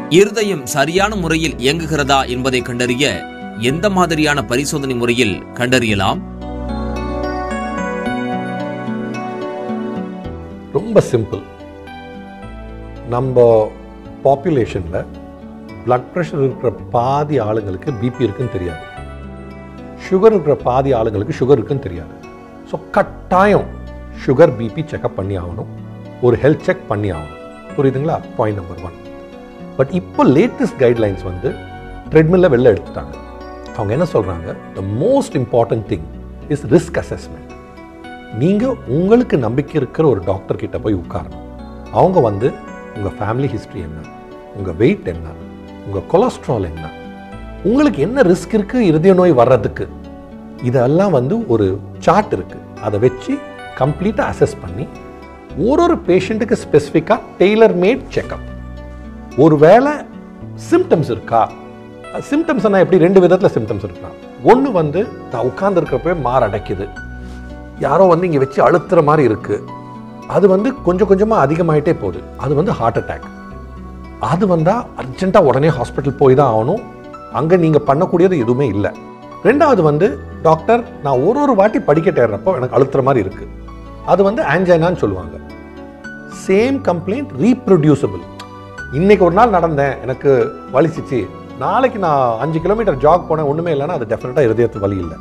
இருதயம் சரியான முறையில் இயங்குகிறதா என்பதை கண்டறிய எந்த மாதிரியான பரிசோதனை முறையில் கண்டறியலாம்? ரொம்ப சிம்பிள். நம்ம பாப்புலேஷன்ல பிளட் ப்ரெஷர் இருக்கிற பாதி ஆளுங்களுக்கு பிபி இருக்குன்னு தெரியாது, சுகர் இருக்கிற பாதி ஆளுங்களுக்கு சுகர் இருக்குன்னு தெரியாது. ஸோ கட்டாயம் சுகர் பிபி செக்அப் பண்ணி ஆகணும், ஒரு ஹெல்த் செக் பண்ணி ஆகணும். புரியுதுங்களா? Point number 1. பட் இப்போ லேட்டஸ்ட் கைட்லைன்ஸ் வந்து ட்ரெட்மில்ல வெளில எடுத்துட்டாங்க. அவங்க என்ன சொல்றாங்க, the most important thing is risk assessment. நீங்கள் உங்களுக்கு நம்பிக்கை இருக்கிற ஒரு டாக்டர் கிட்ட போய் உட்காரணும். அவங்க வந்து உங்கள் ஃபேமிலி ஹிஸ்ட்ரி என்ன, உங்கள் வெயிட் என்ன, உங்கள் கொலஸ்ட்ரால் என்ன, உங்களுக்கு என்ன ரிஸ்க் இருக்குது இருதய நோய் வர்றதுக்கு, இதெல்லாம் வந்து ஒரு சார்ட் இருக்குது. அதை வச்சு கம்ப்ளீட்டாக அசஸ் பண்ணி ஒரு பேஷண்ட்டுக்கு ஸ்பெசிஃபிக்காக டெய்லர் மேட் செக்அப். ஒருவேளை சிம்டம்ஸ் இருக்கா, சிம்டம்ஸ்னால் எப்படி 2 விதத்தில் சிம்டம்ஸ் இருக்கலாம். ஒன்று வந்து நான் உட்கார்ந்துருக்கிறப்ப மாரடைக்குது, யாரோ வந்து இங்கே வச்சு அழுத்துற மாதிரி இருக்குது, அது வந்து கொஞ்சம் கொஞ்சமாக அதிகமாகிட்டே போகுது, அது வந்து ஹார்ட் அட்டாக். அது வந்தால் அர்ஜென்ட்டாக உடனே ஹாஸ்பிட்டல் போய் தான் ஆகணும், அங்கே நீங்கள் பண்ணக்கூடியது எதுவுமே இல்லை. ரெண்டாவது வந்து டாக்டர் நான் ஒரு வாட்டி படிக்கட்டு ஏறுறப்போ எனக்கு அழுத்துற மாதிரி இருக்குது, அது வந்து ஆன்ஜைனான்னு சொல்லுவாங்க. Same complaint reproducible. இன்னைக்கு ஒரு நாள் நடந்தேன், எனக்கு வலிச்சிச்சு, நாளைக்கு நான் 5 கிலோமீட்டர் ஜாக் போனேன், ஒன்றுமே இல்லைன்னா அது டெஃபினட்டாக இருதயத்து வலி இல்லை.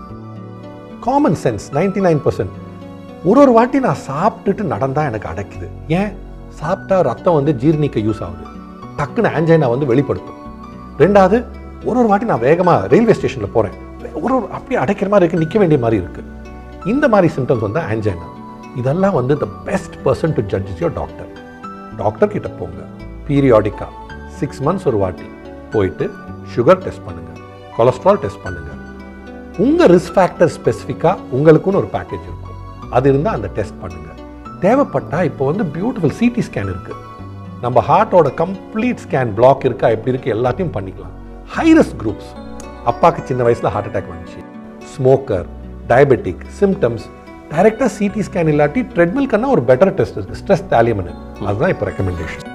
Common sense 99%. ஒரு வாட்டி நான் சாப்பிட்டுட்டு நடந்தால் எனக்கு அடைக்குது. ஏன்? சாப்பிட்டா ரத்தம் வந்து ஜீர்ணிக்க யூஸ் ஆகுது, டக்குன்னு ஆன்ஜைனா வந்து வெளிப்படுத்தும். ரெண்டாவது ஒரு வாட்டி நான் வேகமாக ரயில்வே ஸ்டேஷனில் போகிறேன், அப்படியே அடைக்கிற மாதிரி இருக்குது, நிற்க வேண்டிய மாதிரி இருக்குது. இந்த மாதிரி சிம்டம்ஸ் வந்து ஆன்ஜைனா. இதெல்லாம் வந்து the best person to judge is your doctor. Doctor கிட்ட போங்க, பீரியாடிக்காக 6 months ஒரு வாட்டி போயிட்டு சுகர் டெஸ்ட் பண்ணுங்கள், கொலஸ்ட்ரால் டெஸ்ட் பண்ணுங்கள். உங்கள் ரிஸ்க் ஃபேக்டர் ஸ்பெசிஃபிக்காக உங்களுக்குன்னு ஒரு பேக்கேஜ் இருக்கும், அது இருந்தால் அந்த டெஸ்ட் பண்ணுங்கள். தேவைப்பட்டால் இப்போ வந்து பியூட்டிஃபுல் சிடி ஸ்கேன் இருக்குது, நம்ம ஹார்ட்டோட கம்ப்ளீட் ஸ்கேன் பிளாக் இருக்கா எப்படி இருக்குது எல்லாத்தையும் பண்ணிக்கலாம். ஹை ரிஸ்க் குரூப்ஸ், அப்பாவுக்கு சின்ன வயசில் ஹார்ட் அட்டாக் வந்துச்சு, ஸ்மோக்கர், டயபெட்டிக், சிம்டம்ஸ், டைரெக்டாக சிடி ஸ்கேன் இல்லாட்டி ட்ரெட்மில்க்குன்னா ஒரு பெட்டர் டெஸ்ட் இருக்குது, ஸ்ட்ரெஸ் தாலியம்னு, அதுதான் இப்போ ரெக்கமெண்டேஷன்.